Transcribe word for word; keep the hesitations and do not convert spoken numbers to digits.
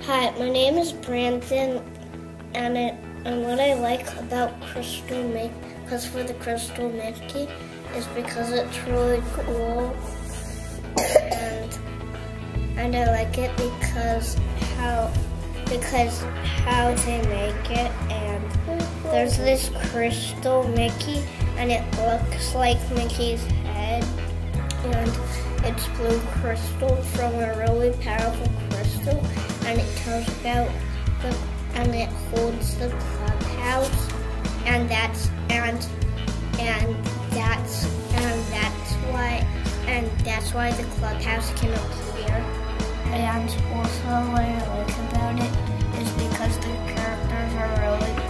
Hi, my name is Brandon, and it, and what I like about Crystal Mickey, because for the Crystal Mickey, is because it's really cool, and and I like it because how because how they make it, and there's this Crystal Mickey, and it looks like Mickey's head, and it's blue crystal from a really powerful crystal, and it tells about the and it holds the clubhouse, and that's and and that's and that's why and that's why the clubhouse can appear. And also what I like about it is because the characters are really